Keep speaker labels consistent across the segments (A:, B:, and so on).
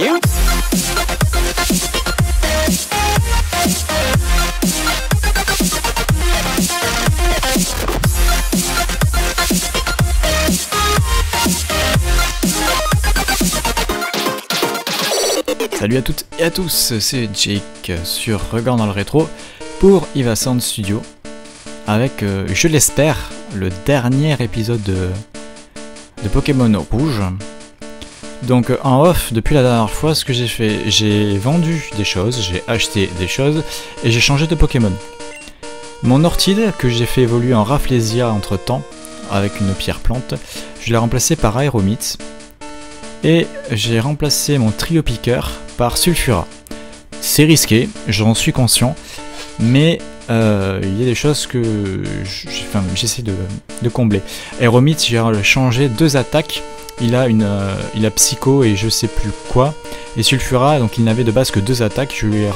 A: you.
B: Salut à toutes et à tous, c'est Jake sur Regard dans le rétro pour Eva Sound Studio avec, je l'espère, le dernier épisode de Pokémon Rouge. Donc en off, depuis la dernière fois, ce que j'ai fait, j'ai vendu des choses, j'ai acheté des choses et j'ai changé de Pokémon. Mon Orchid, que j'ai fait évoluer en Rafflesia entre temps, avec une pierre plante, je l'ai remplacé par Aeromite. Et j'ai remplacé mon Trio Piqueur par Sulfura. C'est risqué, j'en suis conscient, mais il y a des choses que j'essaie de combler. Aeromite, j'ai changé 2 attaques, il a Psycho et je sais plus quoi. Et Sulfura, donc il n'avait de base que 2 attaques, je lui ai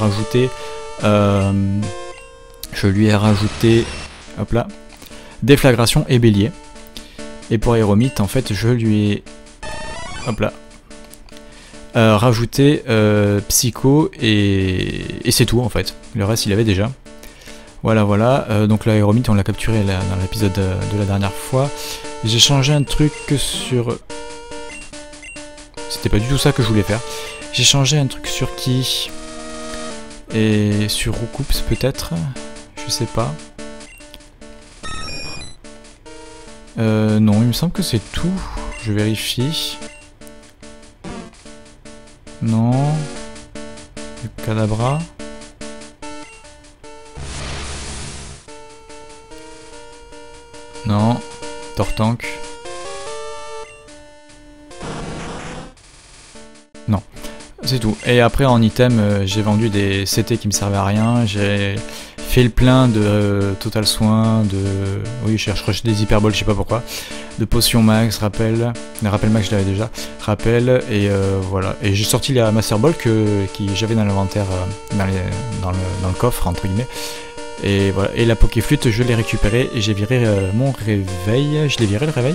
B: rajouté hop là, Déflagration et Bélier. Et pour Aeromite, en fait, je lui ai hop là, rajouter Psycho et c'est tout en fait. Le reste il avait déjà. Voilà. Donc là Aeromite on l'a capturé dans l'épisode de la dernière fois. J'ai changé un truc sur... C'était pas du tout ça que je voulais faire. J'ai changé un truc sur qui et sur Roucoups peut-être. Je sais pas. Non, il me semble que c'est tout. Je vérifie. Non. Du Kadabra. Non. Tortank. Non. C'est tout. Et après en item, j'ai vendu des CT qui me servaient à rien. J'ai fait le plein de Total Soin, oui, je cherche des hyperboles, je sais pas pourquoi. De potions max, rappel max je l'avais déjà, rappel, et voilà. Et j'ai sorti la Master Ball que j'avais dans l'inventaire, dans le coffre, entre guillemets. Et voilà. Et la Pokéflûte, je l'ai récupérée et j'ai viré mon réveil. Je l'ai viré le réveil?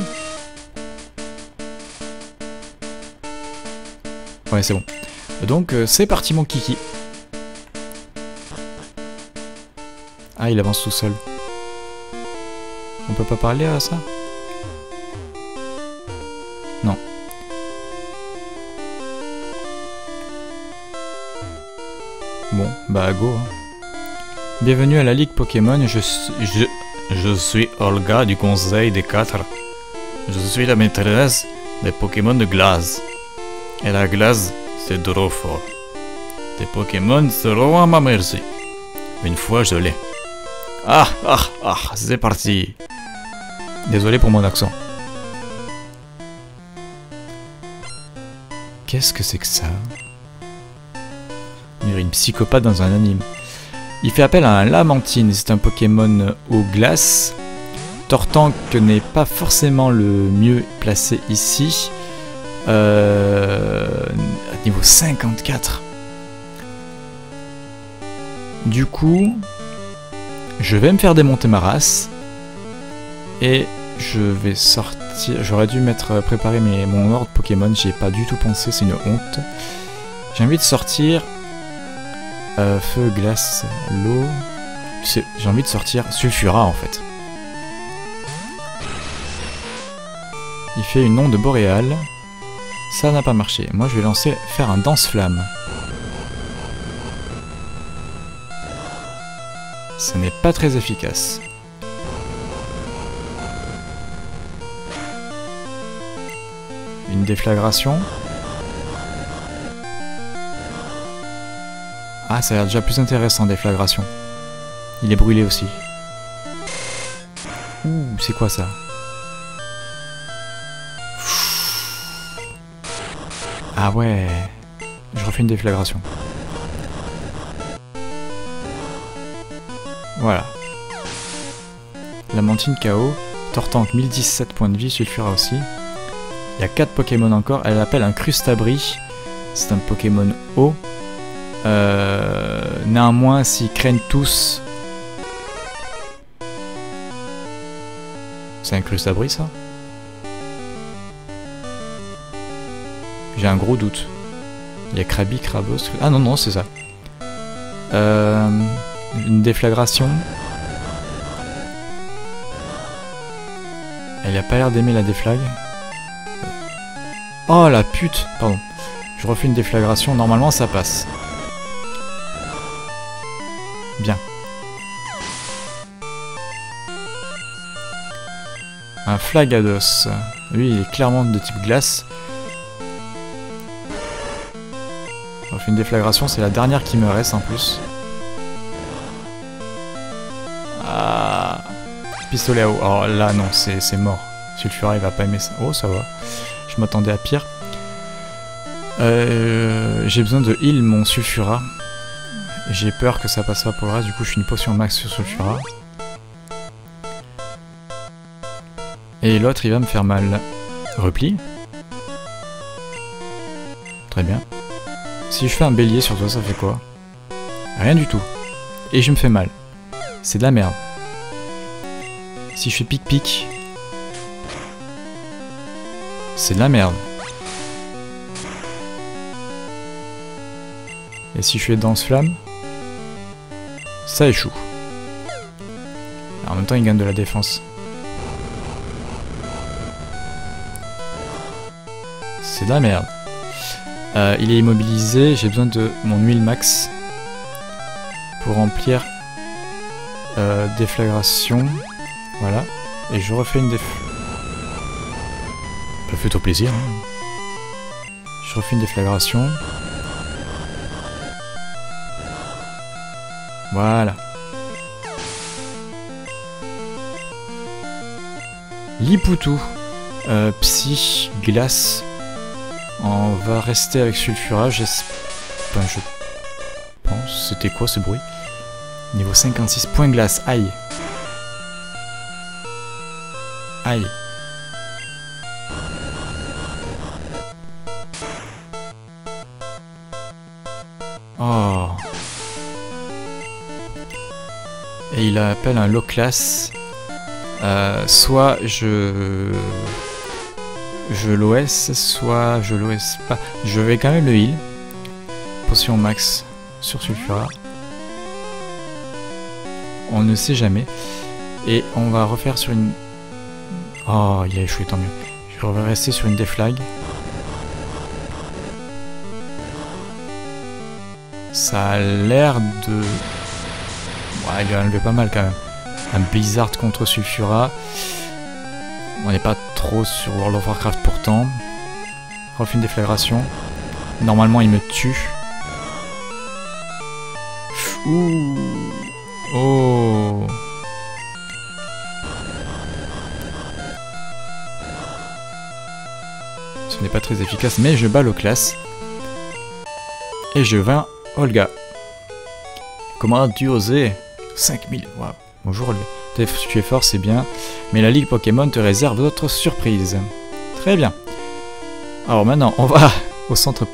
B: Ouais, c'est bon. Donc, c'est parti mon kiki. Ah, il avance tout seul. On peut pas parler à ça? Non. Bon, bah go. Hein. Bienvenue à la Ligue Pokémon, je suis Olga du Conseil des 4. Je suis la maîtresse des Pokémon de glace. Et la glace, c'est trop fort. Tes Pokémon seront à ma merci. Une fois je l'ai. Ah, c'est parti. Désolé pour mon accent. Qu'est-ce que c'est que ça? On dirait une psychopathe dans un anime. Il fait appel à un Lamantine, c'est un Pokémon eau glace. Tortank n'est pas forcément le mieux placé ici. Niveau 54. Du coup, je vais me faire démonter ma race. Et je vais sortir... J'aurais dû préparer mon ordre Pokémon, j'y ai pas du tout pensé, c'est une honte. J'ai envie de sortir... feu, glace, l'eau... J'ai envie de sortir Sulfura en fait. Il fait une onde boréale. Ça n'a pas marché. Moi je vais faire un danse-flamme. Ce n'est pas très efficace. Une déflagration. Ah, ça a l'air déjà plus intéressant, déflagration. Il est brûlé aussi. Ouh, c'est quoi ça? Ah ouais. Je refais une déflagration. Voilà. Lamantine KO. Tortank 1017 points de vie, Sulfura aussi. Il y a 4 Pokémon encore. Elle appelle un Crustabri. C'est un Pokémon eau. Néanmoins, s'ils craignent tous... C'est un Crustabri ça? J'ai un gros doute. Il y a Krabi, Krabos... Ah non, non, c'est ça. Une déflagration. Elle a pas l'air d'aimer la déflag. Oh la pute! Pardon. Je refais une déflagration, normalement ça passe. Bien. Un Flagados. Lui il est clairement de type glace. Je refais une déflagration, c'est la dernière qui me reste en plus. Ah. Pistolet à eau. Oh là non, c'est mort. Sulfura il va pas aimer ça. Oh ça va. Je m'attendais à pire. J'ai besoin de heal mon Sulfura. J'ai peur que ça passe pas pour le reste, du coup je fais une potion max sur Sulfura. Et l'autre il va me faire mal. Repli. Très bien. Si je fais un bélier sur toi, ça fait quoi? Rien du tout. Et je me fais mal. C'est de la merde. Si je fais pic-pic, c'est de la merde. Et si je fais danse-flamme, ça échoue. Alors, en même temps, il gagne de la défense. C'est de la merde. Il est immobilisé, j'ai besoin de mon huile max pour remplir déflagration. Voilà. Et je refais une Fais-toi plaisir. Hein. Je refais une déflagration. Voilà. Lipoutou. Psy, glace. On va rester avec Sulfura. Enfin, je pense. C'était quoi ce bruit? Niveau 56, point glace. Aïe. Aïe. Oh. Et il appelle un low class. Soit je l'OS, soit je l'OS pas. Je vais quand même le heal. Potion max sur Sulfura. On ne sait jamais. Et on va refaire sur une... Oh, il a échoué, tant mieux. Je vais rester sur une déflag. Ça a l'air de... Ouais, il a enlevé pas mal quand même. Un Blizzard contre Sulfura. On n'est pas trop sur World of Warcraft pourtant. Refais une déflagration. Normalement il me tue. Ouh. Oh. Ce n'est pas très efficace, mais je bats le classe. Et je vainc Olga. Comment as-tu osé? 5000. Wow. Bonjour Olga. Tu es fort, c'est bien. Mais la Ligue Pokémon te réserve d'autres surprises. Très bien. Alors maintenant, on va au centre...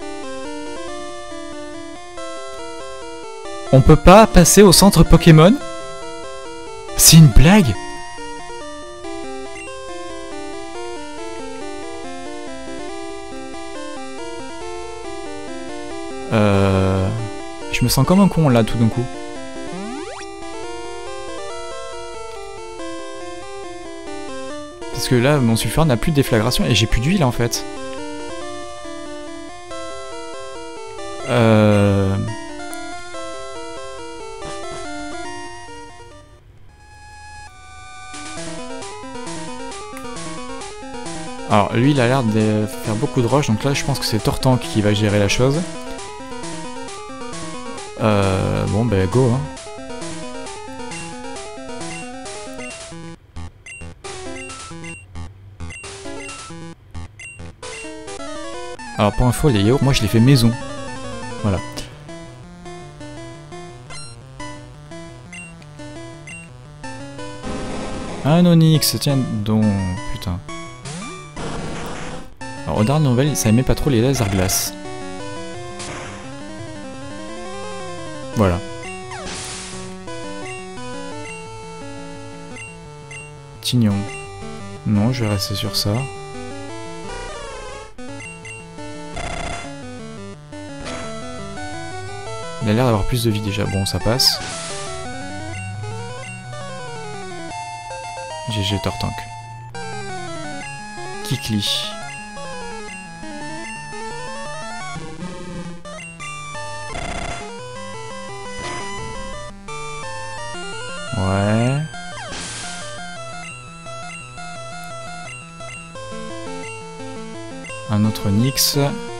B: On peut pas passer au centre Pokémon? C'est une blague? Je me sens comme un con là tout d'un coup. Parce que là, mon Sulfura n'a plus de déflagration et j'ai plus d'huile en fait. Alors lui il a l'air de faire beaucoup de rush, donc là je pense que c'est Tortank qui va gérer la chose. Bon ben go hein. Alors pour info les yaourts, moi je les fais maison. Voilà. Un Onyx, tiens donc, putain. Alors au dernier nouvelle, ça aimait pas trop les lasers glace. Voilà. Tignon. Non, je vais rester sur ça. Il a l'air d'avoir plus de vie déjà. Bon, ça passe. GG Tortank. Kikli. Ouais. Un autre Nyx.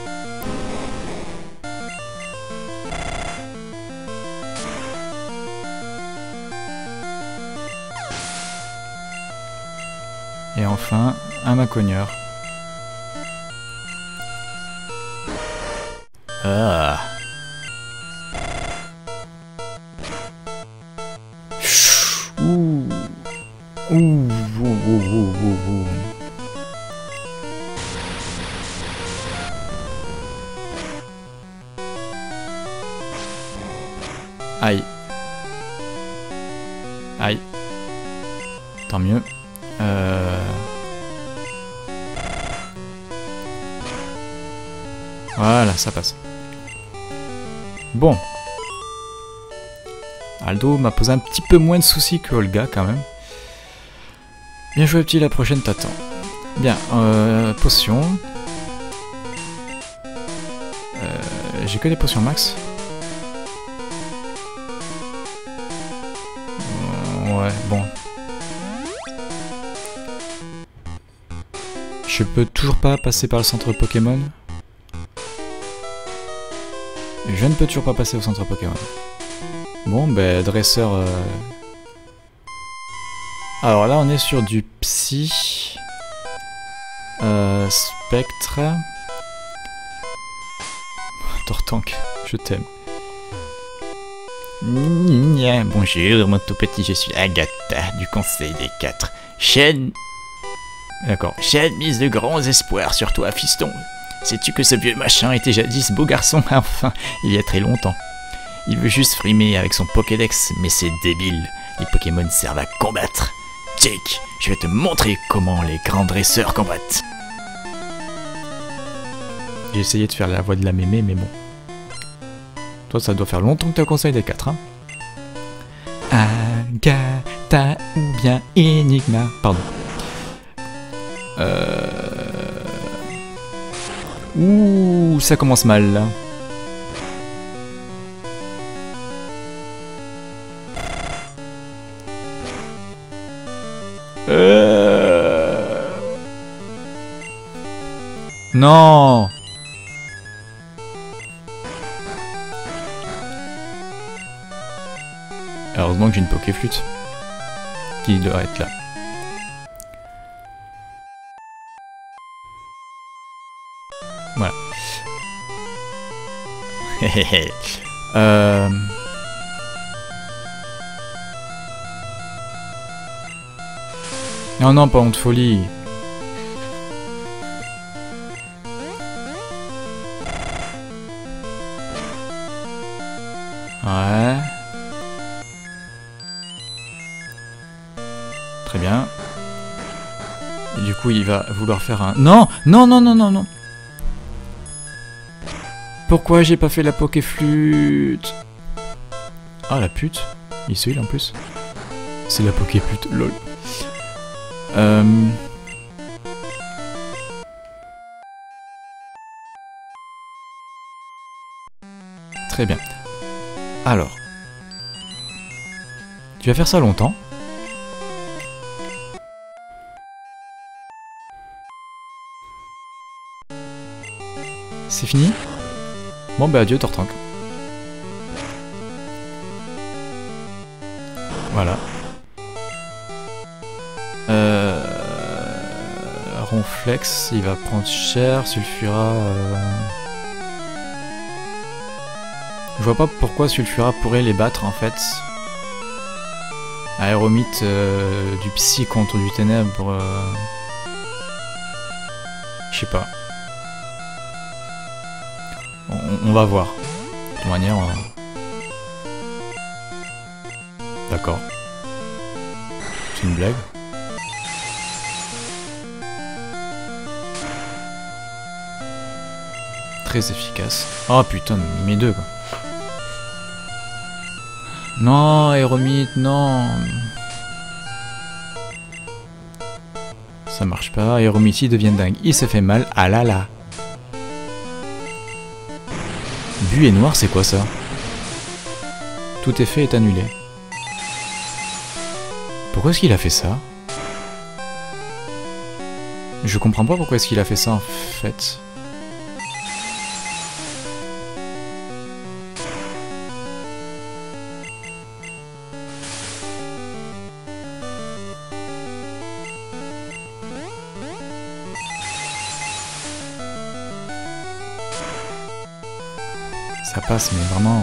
B: Et enfin, un Macogneur. Ah. Ouh. Ouh. Ouh. Ouh. Ouh. Aïe. Aïe. Tant mieux. Voilà, ça passe. Bon. Aldo m'a posé un petit peu moins de soucis que Olga quand même. Bien joué petit, la prochaine t'attend. Bien, potion. J'ai que des potions max. Ouais, bon. Je peux toujours pas passer par le centre Pokémon. Je ne peux toujours pas passer au centre Pokémon. Bon, ben, dresseur... Alors là, on est sur du Psy... Spectre... Tortank, je t'aime. Bonjour, mon tout petit, je suis Agatha, du Conseil des Quatre. D'accord. J'ai mise de grands espoirs sur toi, fiston. Sais-tu que ce vieux machin était jadis beau garçon, enfin, il y a très longtemps. Il veut juste frimer avec son Pokédex, mais c'est débile. Les Pokémon servent à combattre. Jake, je vais te montrer comment les grands dresseurs combattent. J'ai essayé de faire la voix de la mémé, mais bon. Toi, ça doit faire longtemps que tu as Conseil des Quatre, hein. Agatha ou bien Enigma. Pardon. Ouh, ça commence mal là. Non. Heureusement que j'ai une Pokéflûte qui doit être là. Voilà. Non, non, pas honte folie. Ouais. Très bien. Et du coup, il va vouloir faire un... Non! Non, non, non, non, non! Pourquoi j'ai pas fait la Pokéflûte? Ah, la pute. Il se heal en plus. C'est la Pokéflûte, lol. Très bien. Alors. Tu vas faire ça longtemps. C'est fini? Bon bah adieu Tortank. Voilà. Ronflex, il va prendre cher. Sulfura... Je vois pas pourquoi Sulfura pourrait les battre en fait. Aéromite du Psy contre du Ténèbre... Je sais pas. On va voir. De toute manière... D'accord. C'est une blague. Très efficace. Oh putain, mes deux quoi. Non, Aéromite, non. Ça marche pas. Aéromite, il devient dingue. Il se fait mal. Ah là là. Buée noire, c'est quoi ça? Tout effet est annulé. Pourquoi est-ce qu'il a fait ça? Je comprends pas pourquoi est-ce qu'il a fait ça en fait. Ça passe, mais vraiment...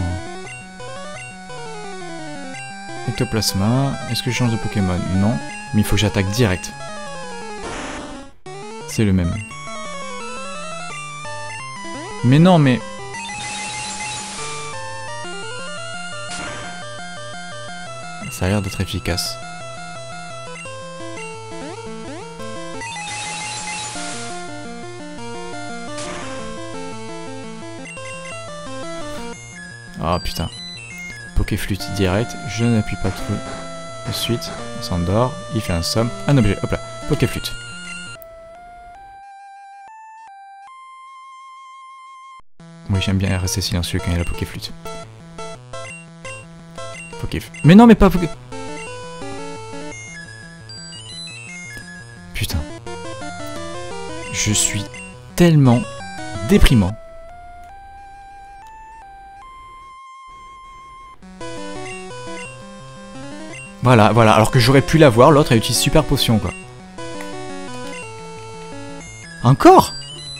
B: Ectoplasma. Est-ce que je change de Pokémon? Non. Mais il faut que j'attaque direct. C'est le même. Mais non, mais... Ça a l'air d'être efficace. Oh putain. Pokéflûte direct, je n'appuie pas trop de suite, on s'endort, il fait un somme, un objet, hop là, Pokéflûte. Oui, j'aime bien rester silencieux quand il y a la Pokéflûte. Mais non, mais pas Poké... Putain. Je suis tellement déprimant. Voilà, voilà, alors que j'aurais pu l'avoir, l'autre elle utilise super potion quoi. Encore?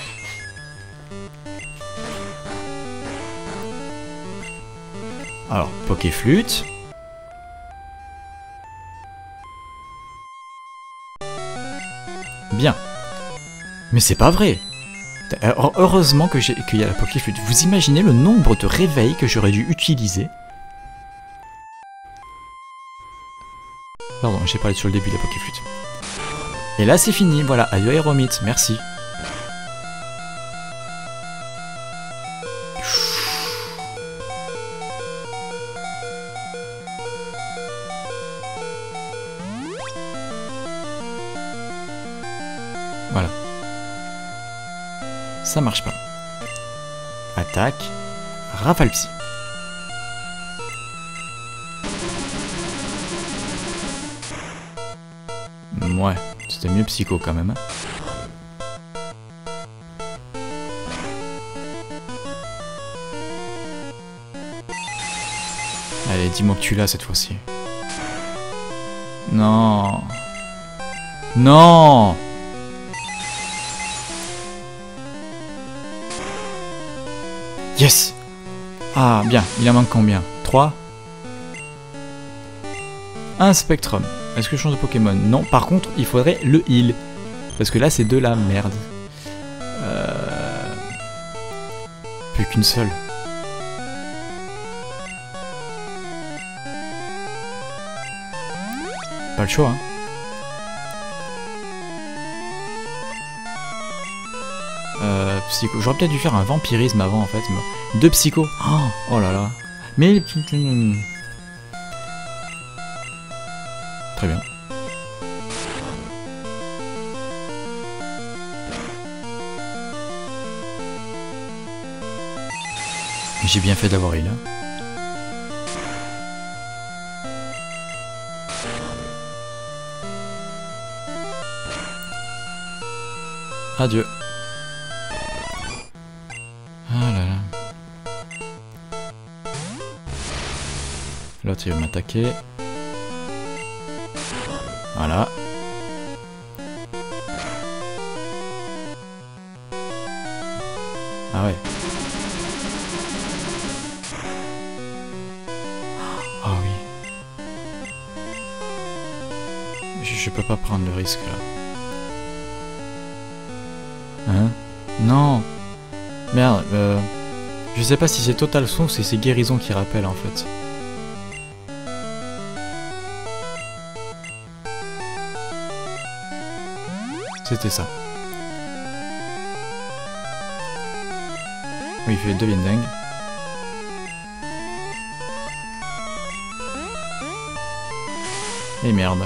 B: Alors, Pokéflûte. Bien. Mais c'est pas vrai. Heureusement qu'il y a la Pokéflûte. Vous imaginez le nombre de réveils que j'aurais dû utiliser? Pardon, j'ai parlé sur le début de la Pokéflûte. Et là c'est fini, voilà, adieu Aéromite, merci. Voilà. Ça marche pas. Attaque. Rafale psy. Ouais, c'était mieux psycho quand même. Allez, dis-moi que tu l'as cette fois-ci. Non. Non. Yes. Ah, bien. Il en manque combien? 3. Un Spectrum. Est-ce que je change de Pokémon? Non. Par contre, il faudrait le heal. Parce que là, c'est de la merde. Plus qu'une seule. Pas le choix, hein. Psycho. J'aurais peut-être dû faire un vampirisme avant, en fait. 2 psychos. Oh là là. Mais... Très bien. J'ai bien fait d'avoir eu là. Adieu. Ah là là. L'autre il va m'attaquer. Voilà. Ah ouais. Ah oui. Je peux pas prendre le risque là. Hein? Non. Merde, je sais pas si c'est Total Son ou si c'est Guérison qui rappelle en fait. C'était ça. Oui, il fait devienne dingue. Et merde.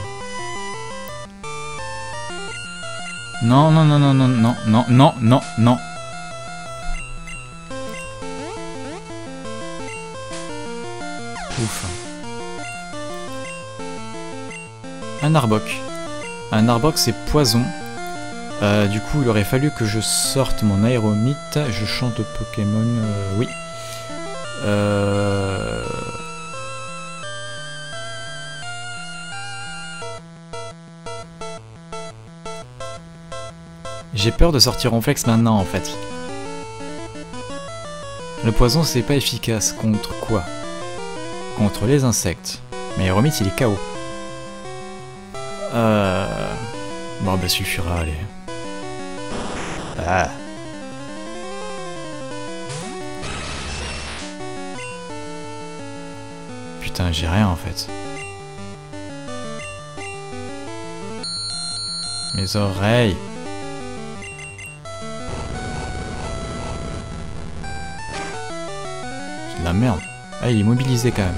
B: Non, non, non, non, non, non, non, non, non, non. Ouf. Un Arbok. Un Arbok, c'est poison. Du coup, il aurait fallu que je sorte mon aéromite. Je chante Pokémon. Oui. J'ai peur de sortir Ronflex maintenant, en fait. Le poison, c'est pas efficace. Contre quoi? Contre les insectes. Mais aéromite, il est KO. Bon, bah, suffira, allez. Ah. Putain, j'ai rien en fait. Mes oreilles. C'est de la merde. Ah, il est immobilisé quand même.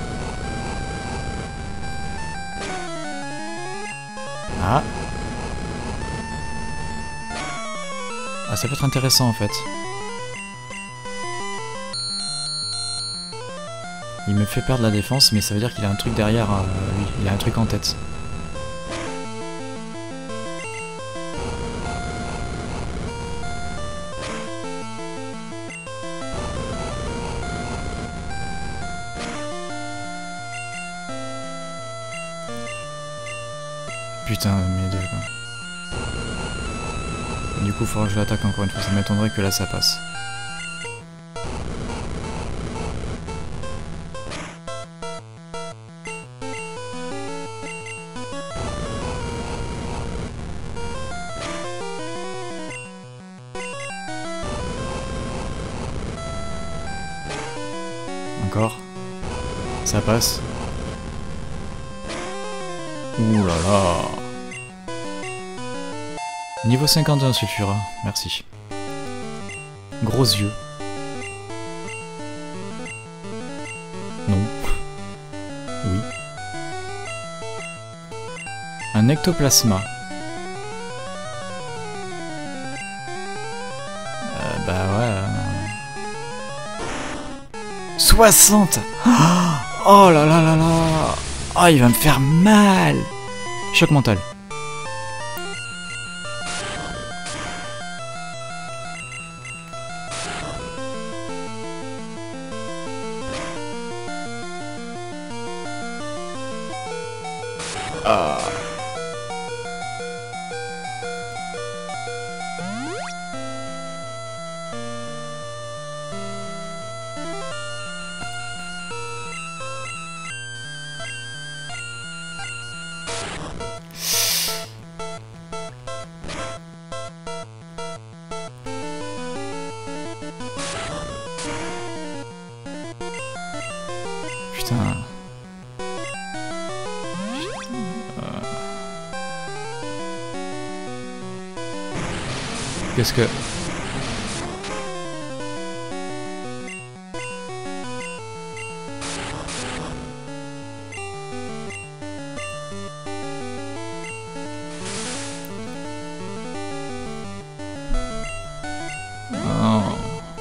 B: Ah. Ah, ça peut être intéressant en fait. Il me fait perdre la défense, mais ça veut dire qu'il a un truc derrière lui. Il a un truc en tête. Putain, mes deux quoi. Du coup, il faudra que je l'attaque encore une fois. Ça m'étonnerait que là ça passe. Encore. Ça passe. Ouh là là. Niveau 51 Sulfura, merci. Gros yeux. Non. Oui. Un ectoplasma. Bah ouais. 60. Oh là là là là. Oh, il va me faire mal. Choc mental. Ah. Putain. Qu'est-ce que... Oh.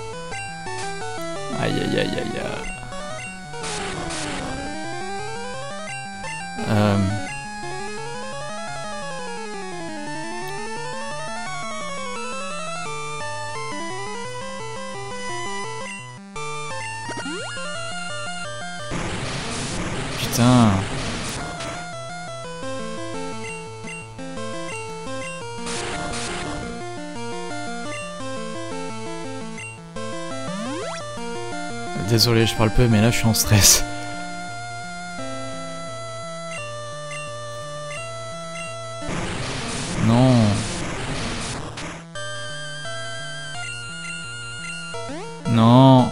B: Aïe aïe aïe aïe aïe. Putain. Désolé, je parle peu, mais là je suis en stress. Non. Non.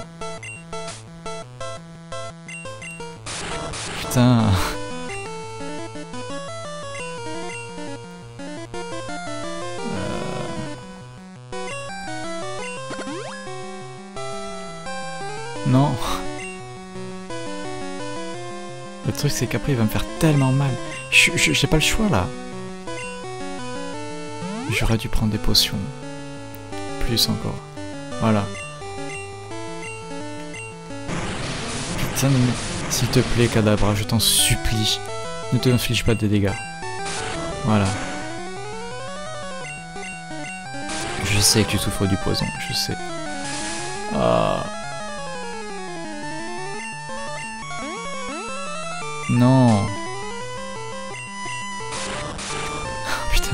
B: Putain. Non. Le truc c'est qu'après il va me faire tellement mal. J'ai pas le choix là. J'aurais dû prendre des potions. Plus encore. Voilà. Putain, mais s'il te plaît, Kadabra, je t'en supplie. Ne te inflige pas des dégâts. Voilà. Je sais que tu souffres du poison, je sais. Ah. Non. Putain.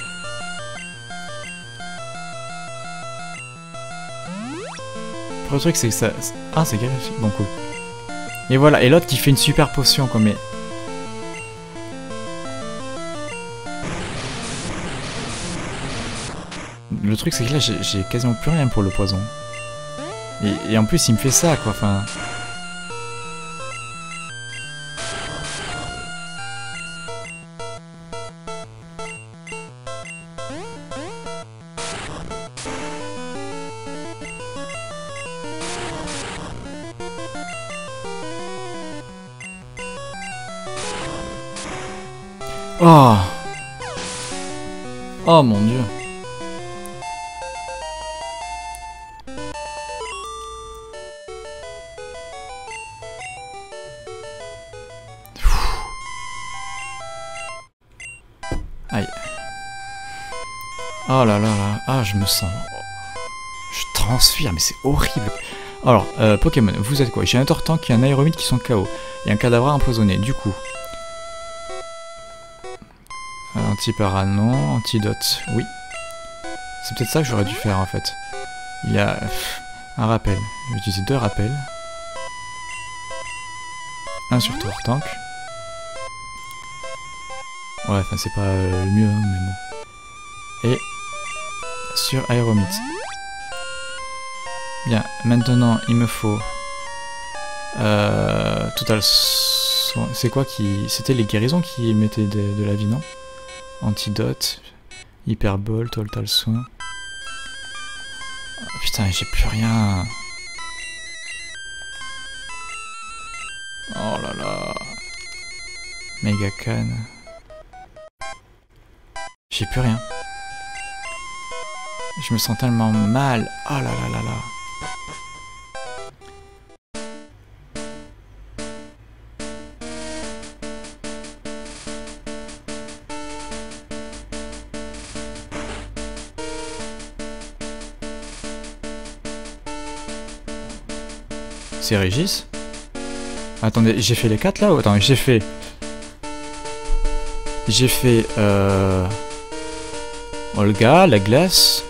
B: Le truc c'est que ça... Ah, c'est guéri. Bon, cool. Et voilà, et l'autre qui fait une super potion quoi, mais... Le truc c'est que là j'ai quasiment plus rien pour le poison. Et en plus il me fait ça quoi, enfin... Oh! Oh mon dieu! Aïe. Oh là là là. Ah, je me sens... Je transpire, mais c'est horrible. Alors, Pokémon, vous êtes quoi? J'ai un Tortank et un Aéromite qui sont KO. Et un Kadabra empoisonné, du coup. Anti-para, non. Antidote, oui. C'est peut-être ça que j'aurais dû faire, en fait. Il y a... un rappel. Je vais utiliser 2 rappels. Un sur Tortank. Ouais, enfin c'est pas le mieux, hein, mais bon. Et sur Aéromite. Bien, maintenant il me faut... Total soin. C'est quoi qui... C'était les guérisons qui mettaient de la vie, non? Antidote, Hyperbole, Total soin. Oh, putain, j'ai plus rien. Oh là là. Méga canne. J'ai plus rien. Je me sens tellement mal. Oh là là là là. C'est Régis? Attendez, j'ai fait les 4 là ou... Attends, j'ai fait... Olga, la glace,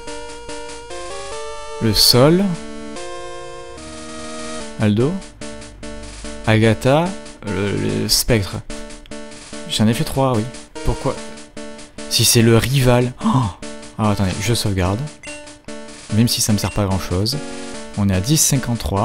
B: le sol, Aldo, Agatha, le spectre. J'en ai fait 3, oui. Pourquoi? Si c'est le rival... Oh, alors attendez, je sauvegarde. Même si ça me sert pas à grand chose. On est à 10,53.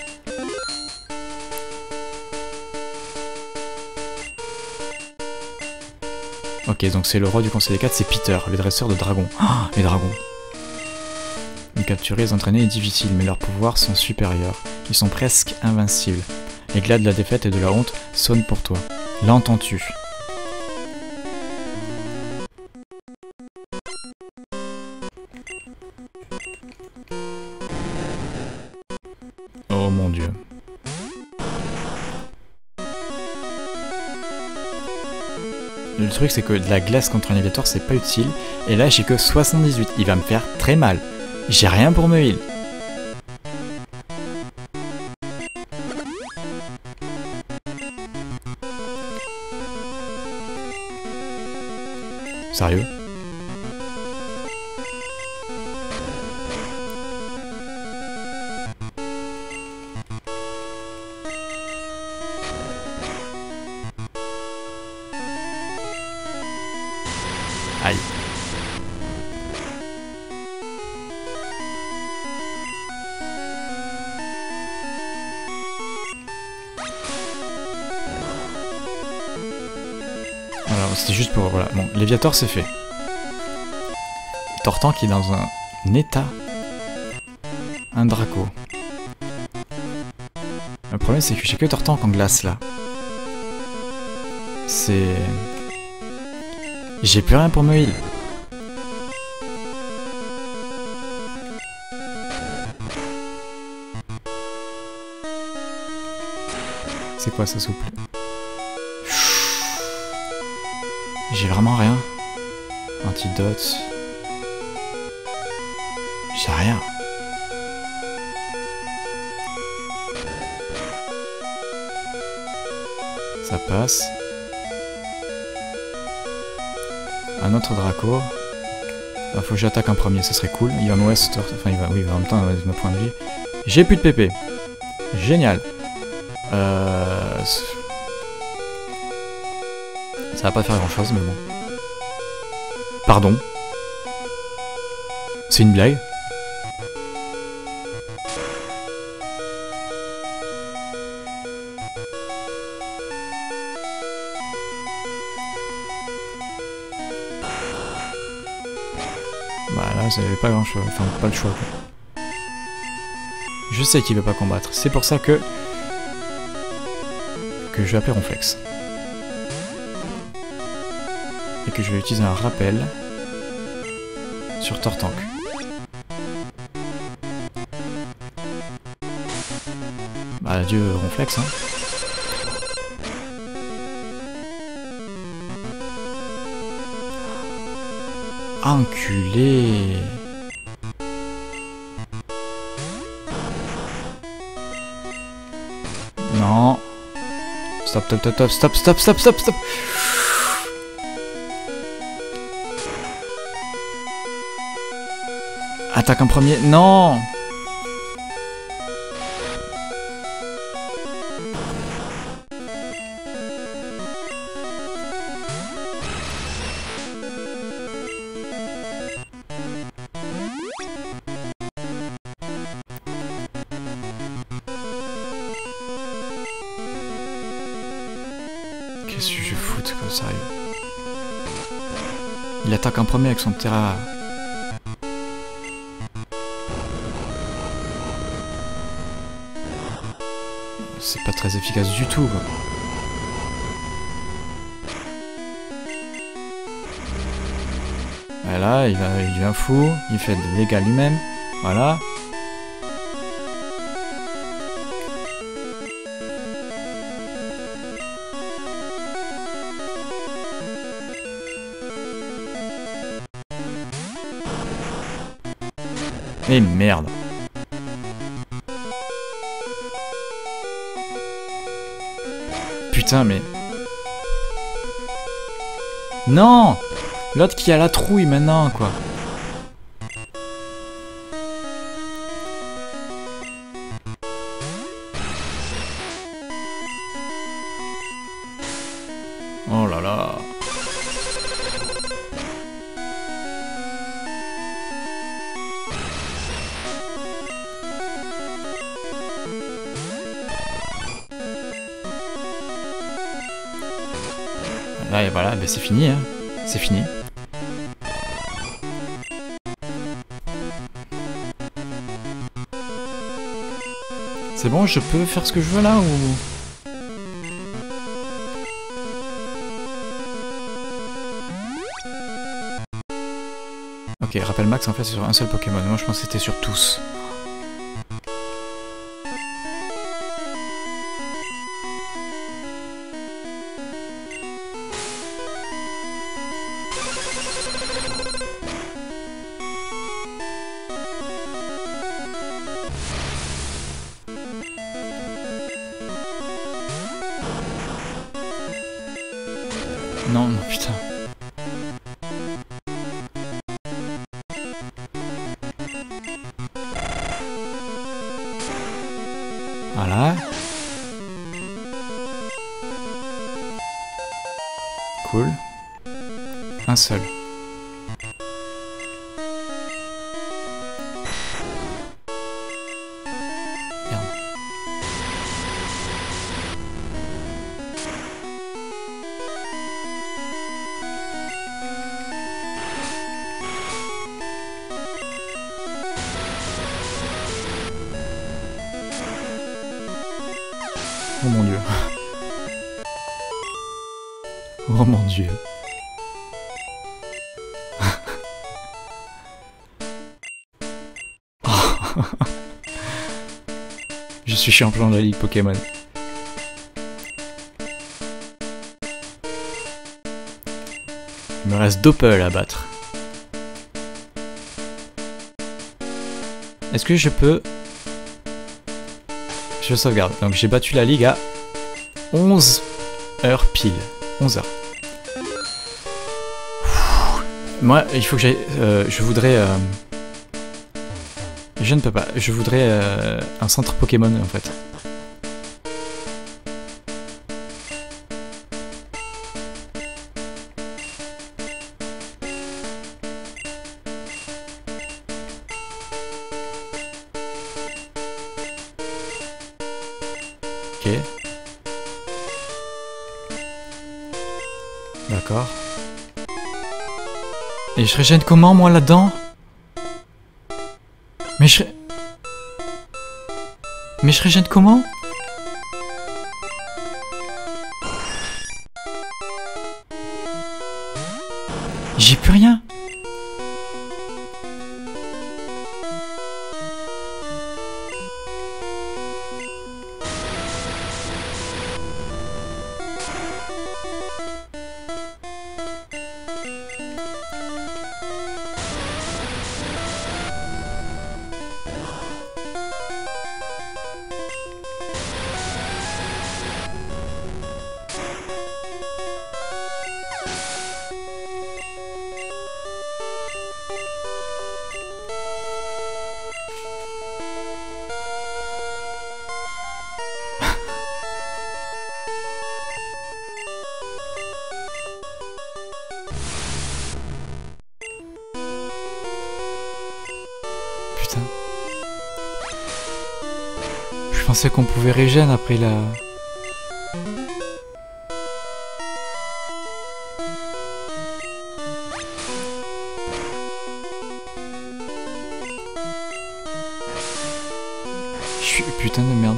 B: Ok, donc c'est le roi du conseil des 4, c'est Peter, les dresseurs de dragons. Oh, les dragons. Les capturer, les entraîner est difficile, mais leurs pouvoirs sont supérieurs. Ils sont presque invincibles. L'éclat de la défaite et de la honte sonne pour toi. L'entends-tu? Oh mon dieu. Le truc c'est que de la glace contre un élévateur c'est pas utile. Et là j'ai que 78. Il va me faire très mal. J'ai rien pour me heal. Sérieux? Aïe. Alors c'était juste pour... Voilà, bon, Léviator c'est fait. Tortank qui est dans un état. Un Draco. Le problème c'est que j'ai que Tortank en glace là. C'est... J'ai plus rien pour me heal. C'est quoi ça, souple? J'ai vraiment rien. Antidote. J'ai rien. Ça passe. Un autre Draco. Il faut que j'attaque en premier, ça serait cool. Il va me West, enfin il va, oui, en même temps, il va me point de vie. J'ai plus de PP. Génial. Ça va pas faire grand chose, mais bon. Pardon. C'est une blague. Bah là, ça avait pas grand chose, enfin pas le choix quoi. Je sais qu'il veut pas combattre, c'est pour ça que je vais appeler Ronflex. Et que je vais utiliser un rappel sur Tortank. Bah adieu Ronflex hein. Enculé. Non. Stop, stop, stop, stop, stop, stop, stop, stop. Attaque en premier. Non. Qu'est-ce que je fous comme sérieux? Il attaque en premier avec son Terra. C'est pas très efficace du tout quoi. Voilà, il devient fou, il fait des dégâts lui-même. Voilà. Et merde. Putain mais... Non! L'autre qui a la trouille maintenant quoi. Oh là là. Là et voilà, ben c'est fini hein. C'est fini. C'est bon, je peux faire ce que je veux là ou... Ok, rappel max en fait c'est sur un seul Pokémon. Moi je pense que c'était sur tous. Non, non, putain. Voilà. Cool. Un seul. Merde. Oh mon dieu. Oh mon dieu. Je suis champion de la Ligue Pokémon. Il me reste Doppel à battre. Est-ce que je peux... Je sauvegarde. Donc j'ai battu la Ligue à 11 heures pile. 11 heures. Moi, il faut que j'aille... je voudrais... Je ne peux pas. Je voudrais un centre Pokémon en fait. Ok. D'accord. Et je régène comment moi là-dedans? Mais je régène comment? J'ai plus rien. Putain. Je pensais qu'on pouvait régène après la... Je suis... Putain de merde.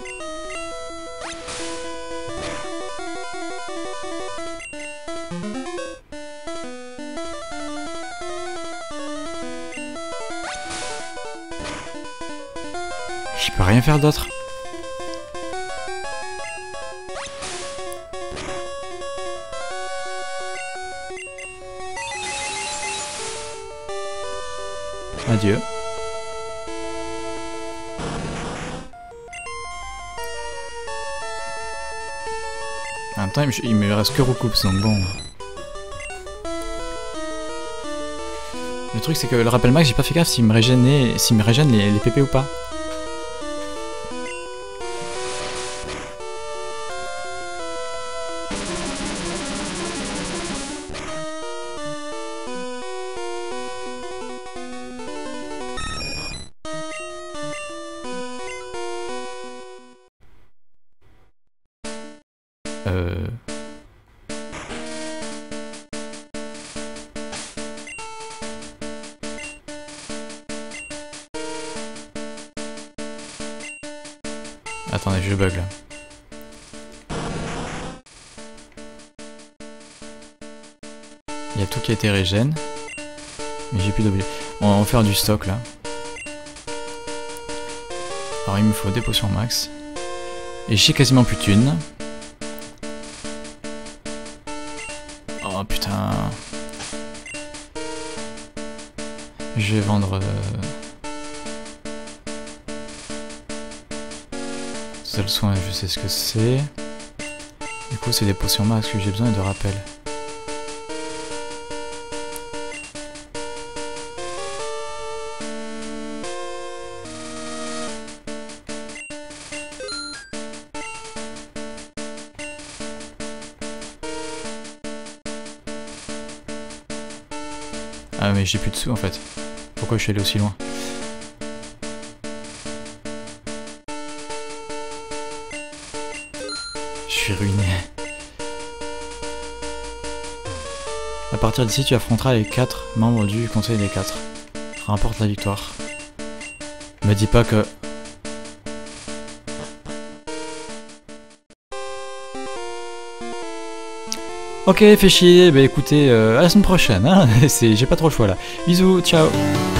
B: Je peux rien faire d'autre. Adieu. En même temps, il me reste que Recoups, donc bon. Le truc, c'est que le rappel max, j'ai pas fait gaffe s'il me régène les PP ou pas. Attendez, je bug là. Il y a tout qui a été régène. Mais j'ai plus d'objets. On va faire du stock là. Alors il me faut des potions max. Et j'ai quasiment plus de thunes. Oh putain. Je vais vendre... Seul soin, je sais ce que c'est. Du coup, c'est des potions max que j'ai besoin de rappel. Ah mais j'ai plus de sous en fait. Pourquoi je suis allé aussi loin? Je suis ruiné. À partir d'ici, tu affronteras les 4 membres du Conseil des 4. Remporte la victoire. Me dis pas que... Ok, fait chier, bah écoutez, à la semaine prochaine, hein. J'ai pas trop le choix là. Bisous, ciao.